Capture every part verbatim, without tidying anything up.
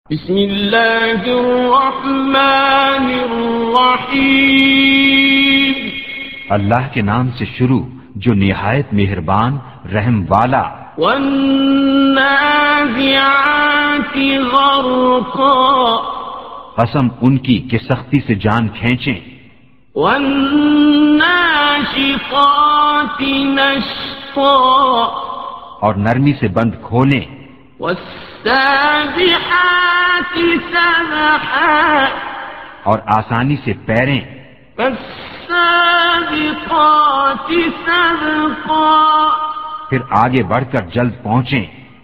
بسم اللہ الرحمن الرحیم، اللہ کے نام سے شروع جو نہایت مہربان رحم والا۔ والنازعات غرقا، قسم ان کی کہ سختی سے جان کھینچیں۔ والناشطات نشطا، اور نرمی سے بند کھولیں۔ والسابحات سبحا، اور آسانی سے پیریں۔ فالسابقات سبقا، پھر آگے بڑھ کر جلد پہنچیں۔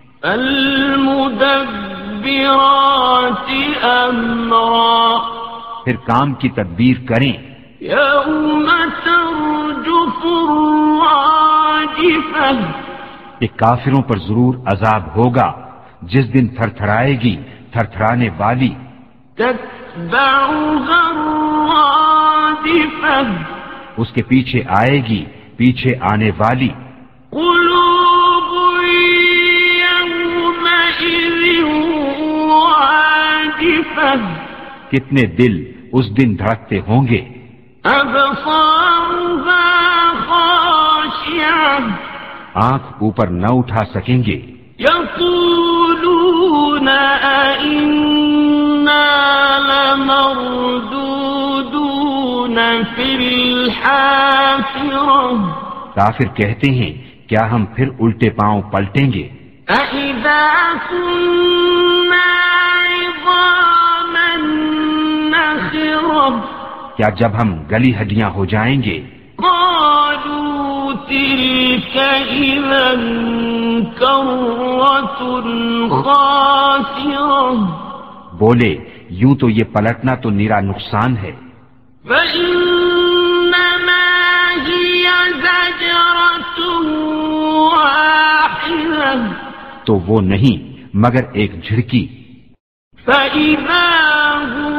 فالمدبرات امرا، پھر کام کی تدبیر کریں۔ یوم ترجف الراجفہ، کہ کافروں پر ضرور عذاب ہوگا جس دن تھر تھرائے گی تھر تھرانے والی۔ تتبعها الرادفہ، اس کے پیچھے آئے گی پیچھے آنے والی۔ قلوب یومئذ واجفہ، کتنے دل اس دن دھڑکتے ہوں گے۔ ابصارها خاشعہ، آنکھ اوپر نہ اٹھا سکیں گے۔ یقولون ائنا لمردودون فی الحافرہ، کافر کہتے ہیں کیا ہم پھر الٹے پاؤں پلٹیں گے؟ اذا كنا عظاما نخرہ، کیا جب ہم گلی ہڈیاں ہو جائیں گے؟ قالوا تلك اذا کرۃ خاسرہ، بولے یوں تو یہ پلٹنا تو نرا نقصان ہے۔ فإنما هي زجرة واحدة، تو وہ نہیں مگر ایک جھڑکی۔ فإذا هم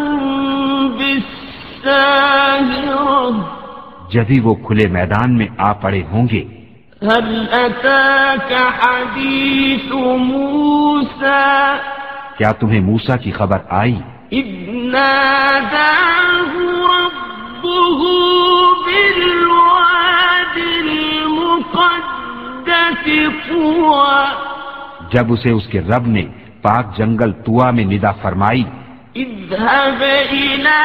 بالساهرة، جبھی وہ کھلے میدان میں آ پڑے ہوں گے۔ هل أتاك حديث موسى، کیا تمہیں موسیٰ کی خبر آئی؟ إذ ناداه ربه بالواد المقدس طوى، جب اسے اس کے رب نے پاک جنگل طوا میں ندا فرمائی۔ اذهب إلى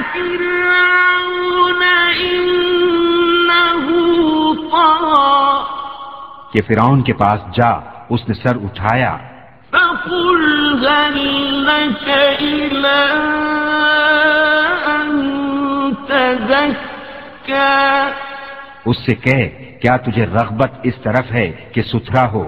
فرعون إنه طغى، کہ فرعون کے پاس جا اس نے سر اٹھایا۔ فقل هل لك إلى أن تزكى، اس سے کہے کیا تجھے رغبت اس طرف ہے کہ ستھرا ہو؟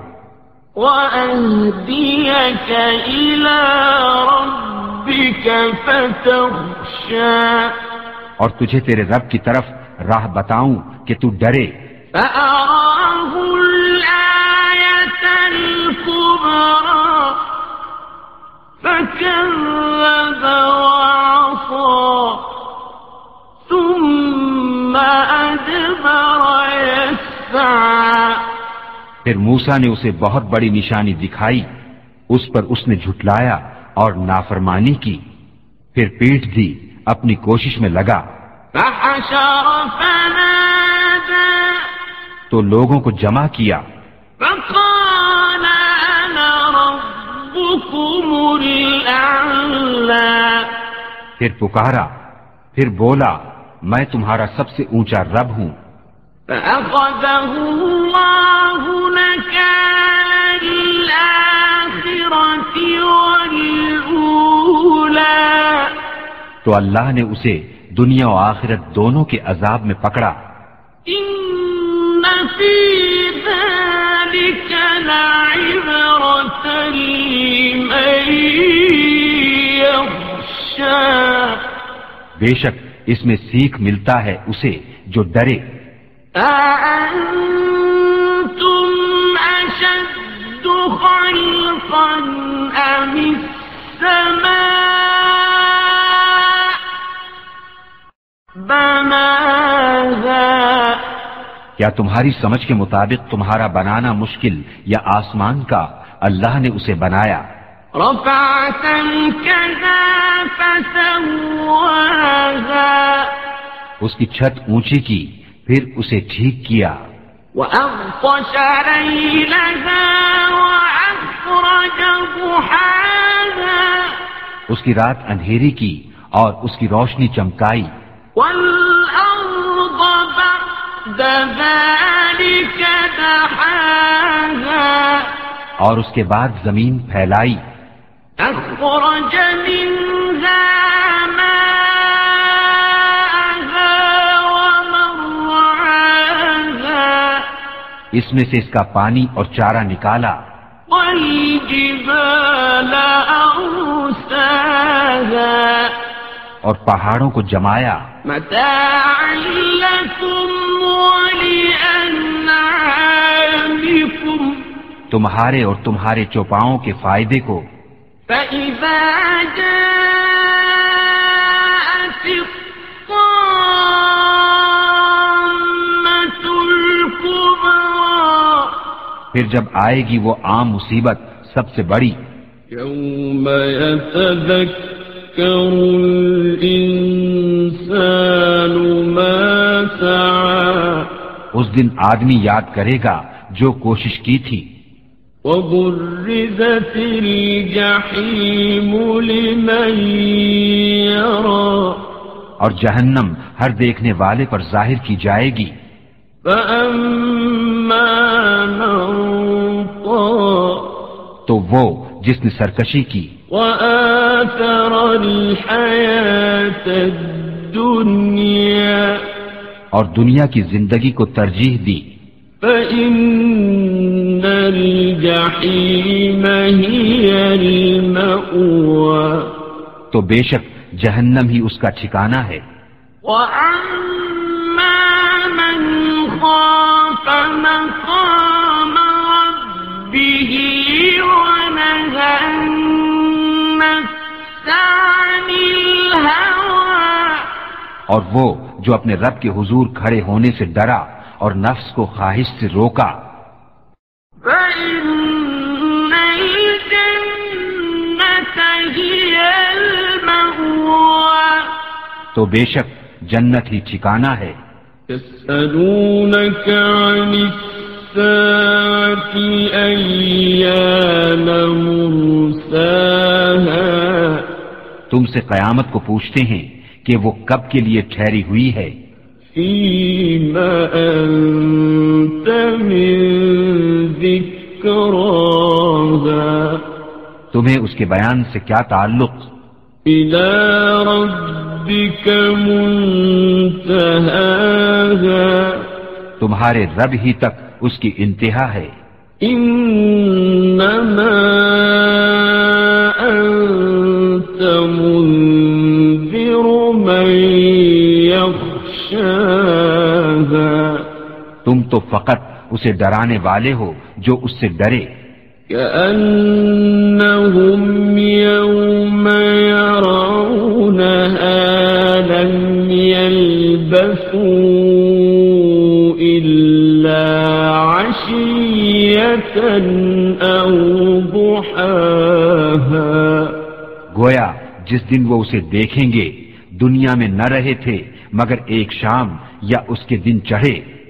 وأهديك إلى ربك فتخشى، اور تجھے تیرے رب کی طرف راہ بتاؤں کہ تو ڈرے۔ فأراه الآية الكبرى فكذب وعصى ثم أدبر يسعى، پھر موسیٰ نے اسے بہت بڑی نشانی دکھائی، اس پر اس نے جھٹلایا اور نافرمانی کی، پھر پیٹھ دی اپنی کوشش میں لگا۔ فحشر فنادى، تو لوگوں کو جمع کیا، فقال أنا ربكم الأعلى، پھر پکارا، پھر بولا میں تمہارا سب سے اونچا رب ہوں۔ فأخذه الله نكال الآخرة والأولى، تو اللہ نے اسے دنیا و آخرت دونوں کے عذاب میں پکڑا۔ إن في ذلك لعبرة لمن يخشى، بے شک اس میں سیکھ ملتا ہے اسے جو ڈرے۔ أأنتم أشد خلقا أم السماء بناها، کیا تمہاری سمجھ کے مطابق تمہارا بنانا مشکل یا آسمان کا اللہ نے اسے بنایا؟ رفع سمكها فسواها اس کی چھت اونچی کی پھر اسے ٹھیک کیا. وأغطش ليلها وأخرج ضحاها اس کی رات اندھیری کی اور اس کی روشنی چمکائی. والأرض بعد ذلك دحاها اور اس کے بعد زمین پھیلائی. أخرج منها ماءها ومرعاها اس میں سے اس کا پانی اور چارہ نکالا. والجبال أرساها اور پہاڑوں کو جمایا. متاعا لكم ولأنعامكم تمہارے اور تمہارے چوپاؤں کے فائدے کو. فإذا جاءت الطامة الكبرى پھر جب آئے گی وہ عام مصیبت سب سے بڑی. يوم يتذكر الإنسان ما سعى اس دن آدمی یاد کرے گا جو کوشش کی تھی. وبرزت الجحيم لمن يرى اور جہنم ہر دیکھنے والے پر ظاہر کی جائے گی. فأما من طغى تو وہ جس نے سرکشی کی وآثر الحياة الدنيا اور دنیا کی زندگی کو ترجیح دی. فإن الجحيم هي المأوى تو بے شک جہنم ہی اس کا ٹھکانہ ہے. وأما من خاف مقام ربه ونهى النفس عن الهوى اور وہ جو اپنے رب کے حضور کھڑے ہونے سے ڈرا اور نفس کو خواہش سے روکا. فإن الجنة هي المأوى تو بے شک جنت ہی ٹھکانہ ہے. يسألونك عن الساعة أيان مرساها تم سے قیامت کو پوچھتے ہیں کہ وہ کب کے لیے ٹھہری ہوئی ہے. فيما أنت من ذكراها تمہیں اس کے بیان سے کیا تعلق. إلى ربك منتهاها تمہارے رب ہی تک اس کی انتہا ہے. إنما أنت منذر من يخشاها تم تو فقط اسے ڈرانے والے ہو جو اس سے ڈرے. كأنهم يوم يرونها لم يلبثوا إلا عشية أو ضحاها گویا جس دن وہ اسے دیکھیں گے دنیا میں نہ رہے تھے مگر ایک شام یا اس کے دن چڑھے.